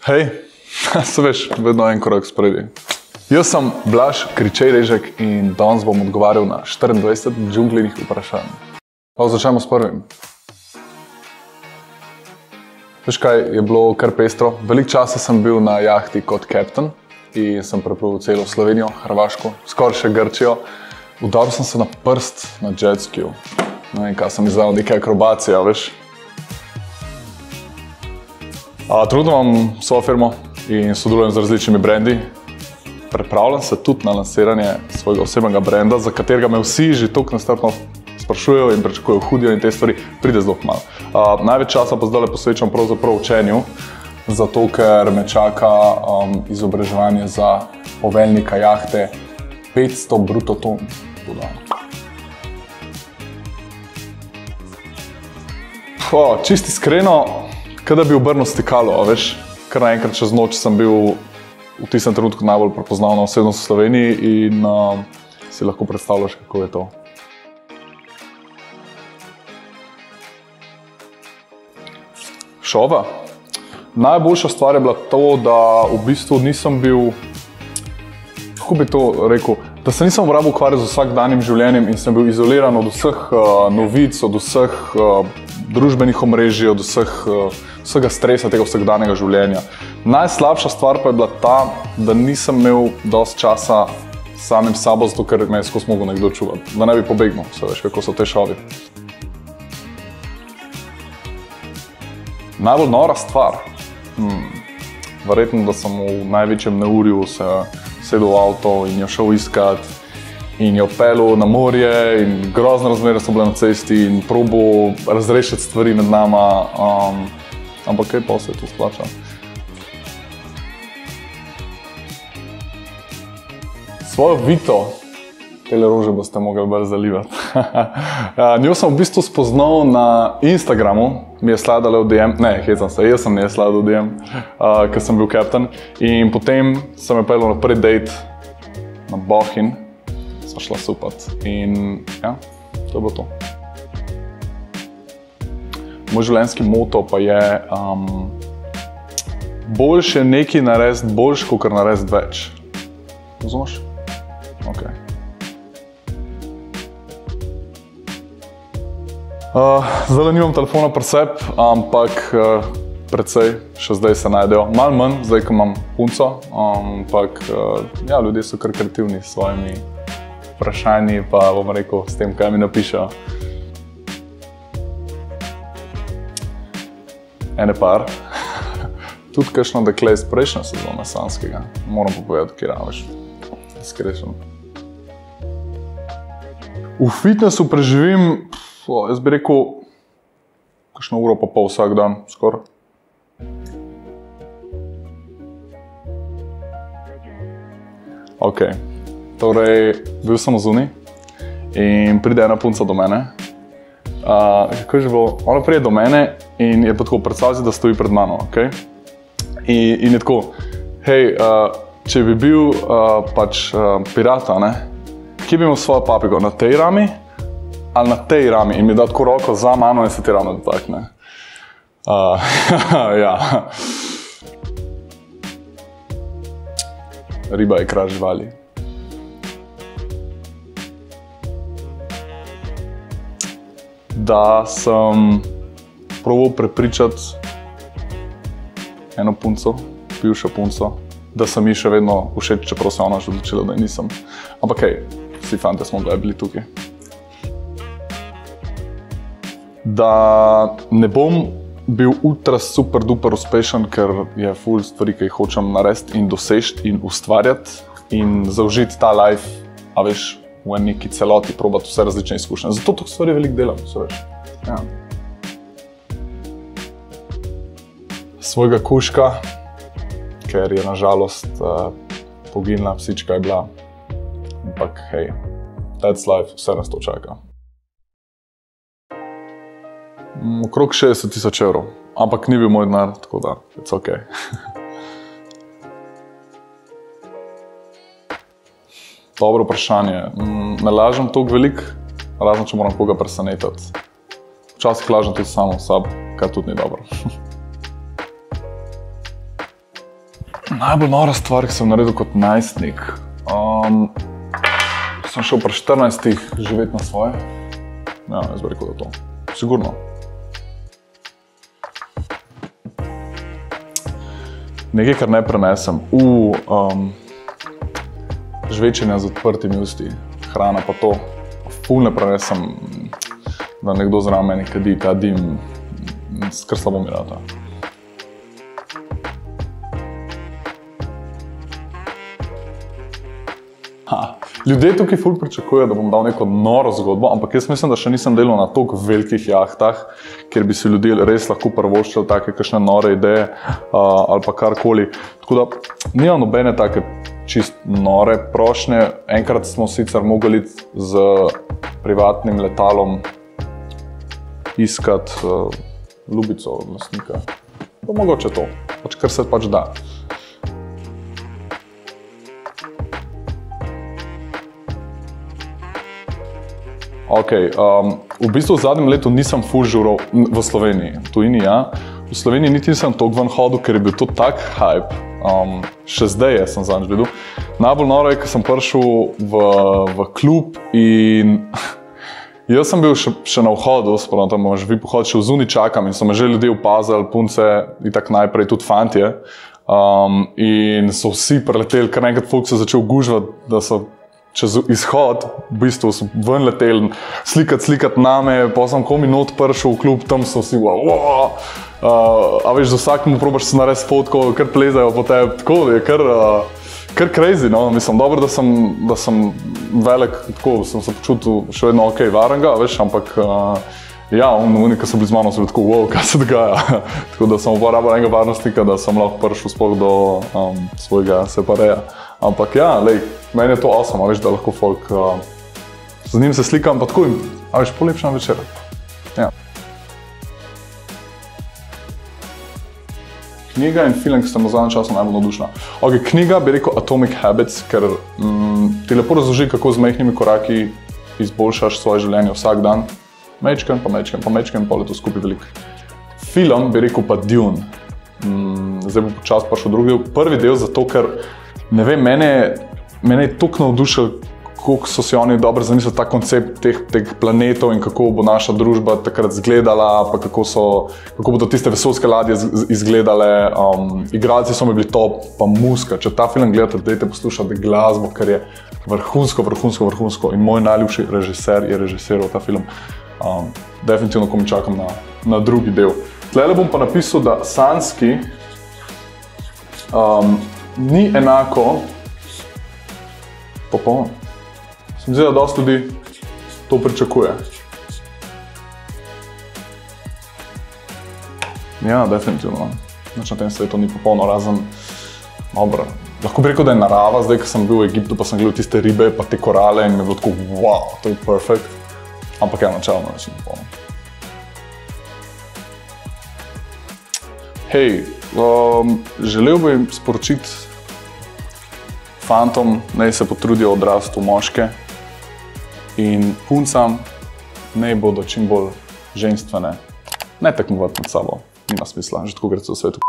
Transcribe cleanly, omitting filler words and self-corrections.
Hej, se veš, vedno en korak spredi. Jaz sem Blaž Kričej Režek in danes bom odgovarjal na 24 džunglinih vprašanj. Pa začnemo s prvim. Veš kaj, je bilo kar pestro. Veliko časa sem bil na jahti kot kapten in sem preplul celo Slovenijo, Hrvaško, skoraj še Grčijo. Udaril sem se na prst na jetskiju. Ne vem, kaj sem izvedel, neke akrobacije, veš. Trenutno imam svojo firmo in sodelujem z različnimi brendi. Pripravljam se tudi na lansiranje svojega osebnega brenda, za katerega me vsi že toliko nestrpno sprašujejo in pričakujejo hudijo in te stvari pride zelo malo. Največ časa pa zdaj posvečam pravzaprav učenju, zato ker me čaka izobraževanje za poveljnika jahte 500 bruto ton. Čisto iskreno, kada bi obrnil stikalo, veš, kar naenkrat čez noč sem bil v tistem trenutku najbolj prepoznavna osebnost v Sloveniji in si lahko predstavljaš, kako je to. Šova. Najboljša stvar je bila to, da v bistvu nisem bil, kako bi to rekel, da se nisem rabil ukvarjati z vsakdanjim življenjem in sem bil izoliran od vseh novic, od vseh družbenih omrežij, od vsega stresa tega vsakdanjega življenja. Najslabša stvar pa je bila ta, da nisem imel dosti časa samim sabo, zato ker me je skozi mogel nekdo čuvati, da ne bi pobegnil, se veš, kako so te šovi. Najbolj nora stvar? Verjetno, da sem v največjem neurju se sedel v avto in jo šel iskat in jo pelil na morje in grozne razmere so bile na cesti in probal razrešiti stvari med nama, ampak kaj pa se je to splača. Svojo Vito, tele rože boste mogli bolj zalivati. Njo sem v bistvu spoznal na Instagramu, mi je sladala v DM, ne, hecam se, jaz sem ne sladal v DM, ker sem bil kapten in potem sem je pelil na prvi dejt na Bohinj, sva šla supat in ja, to je bilo to. Moj življenjski moto pa je boljše nekaj narediti boljše, kakor narediti več. Razumeš? Ok. Zdaj nimam telefona pri sebi, ampak precej še zdaj se najdejo. Malo manj, zdaj, ko imam punco, ampak ja, ljudje so kar kreativni s svojimi vprašanji, pa bom rekel s tem, kaj mi napišejo. Ene par. Tudi kakšno dekle iz prejšnje sezone Sanskega. Moram pa povedati, kje raveš. Diskrešen. V fitnessu preživim, jaz bi rekel, kakšno uro pa pol vsak dan, skoraj. Ok, torej, bil sem zunaj in pride ena punca do mene. Kako je že bilo? Ona pride do mene in je pa tako predstavljati, da stoji pred mano, ok? In je tako, hej, če bi bil pač pirata, ne? Kje bi imel svojo papigo? Na tej rami ali na tej rami? In mi da tako roko za mano in se ti ravno dotakne. Ja. Riba je kralj živali. Da sem probal prepričati eno punco, bivšo punco, da sem ji še vedno všeč, čeprav se ona že odločila, da nisem. Ampak hej, vsi fante smo bili tukaj. Da ne bom bil ultra super duper uspešen, ker je ful stvari, ki jih hočem narediti in dosežiti in ustvarjati in zaužiti ta life, a veš, v neki celoti, probati vse različne izkušnje. Zato to stvari veliko delam, se veš. Ja. Svojega kužka, ker je nažalost poginila psička je bila. Ampak hej, that's life, vse nas to čaka. Okrog 60 000 evrov, ampak ni bil moj denar, tako da, it's ok. Dobro vprašanje. Ne lažem toliko veliko, razen če moram koga presenetiti. Včasih lažem tudi samo sabo, kar tudi ni dobro. Najbolj nora stvar, ki sem naredil kot najstnik. Sem šel pri 14 živeti na svoje. Ja, jaz bi rekel, da to. Sigurno. Nekaj, kar ne prenesem. Žvečenja z odprtimi usti, hrana pa to. Ful ne prenesem, da nekdo zraven meni kadi, ta dim, kar slabo mi rata. Ljudje tukaj ful pričakujejo, da bom dal neko noro zgodbo, ampak jaz mislim, da še nisem delal na toliko velikih jahtah, kjer bi si ljudje res lahko prvoščili take kakšne nore ideje ali pa karkoli. Tako da nimam nobene take čist nore prošnje. Enkrat smo sicer mogli z privatnim letalom iskati ljubico od lastnika. Pa mogoče to, kar se pač da. V bistvu v zadnjem letu nisem ful žural v Sloveniji, v tujini, ja. V Sloveniji niti nisem toliko ven hodil, ker je bil to tak hype. Še zdaj sem zadnjič videl. Najbolj noro je, ko sem prišel v klub in jaz sem bil še na vhodu, spravo tam imaš vi pohod, še v zunaj čakam in so me že ljudje opazili, punce in tak najprej tudi fantje. In so vsi preleteli, kar naenkrat folk se začel gužvati, da so čez izhod, v bistvu so ven leteli, slikat name, pa sem komi not prišel v klub, tam so vsi a veš, za vsakemu probaš se narediti fotko, kar plezajo po tebi, tako je kar crazy, no, mislim, dobro, da sem velik, tako sem se počutil še vedno ok, varenga, veš, ampak ja, oni, ki so bili z mano, so bili tako, wow, kaj se dogaja, tako da sem uporabil enega varnostnika, da sem lahko prišel sploh do svojega separeja. Ampak ja, lej, meni je to awesome, a veš, da lahko folk, z njim se slikam, pa tako, a veš, polepšam večer. Ja. Knjiga in film, ki sta me v zadnjem času najbolj navdušila. Knjiga bi rekel Atomic Habits, ker ti lepo razloži, kako z majhnimi koraki izboljšaš svoje življenje vsak dan. Mečken, pa je to skupaj veliko. Film bi rekel pa Dune. Zdaj bo počas prišel drugi del. Prvi del zato, ker ne vem, mene je toliko navdušil, kako so si oni dobro zamislili ta koncept teh planetov in kako bo naša družba takrat izgledala, pa kako bodo tiste vesoljske ladje izgledale. Igralci so mi bili top, pa muzika. Če ta film gledate, dajte poslušati glasbo, ker je vrhunsko in moj najljubši režiser je režiseral ta film. Definitivno, ko mi čakam na drugi del. Tlele bom pa napisal, da sanski ni enako popolno. Se mi zdi, da dosti ljudi to pričakuje. Ja, definitivno. Nič na tem svetu ni popolno, razen dobro. Lahko bi rekel, da je narava, zdaj, ko sem bil v Egiptu, pa sem gledal tiste ribe, pa te korale in mi je bilo tako, wow, to je perfect. Ampak ja, načelno nič ni popolno. Hej, želel bi sporočiti fantom, naj se potrudijo odrasti v moške in puncam naj bodo čim bolj ženstvene, ne tekmovati med sabo, nima smisla, že tako gre v svetu.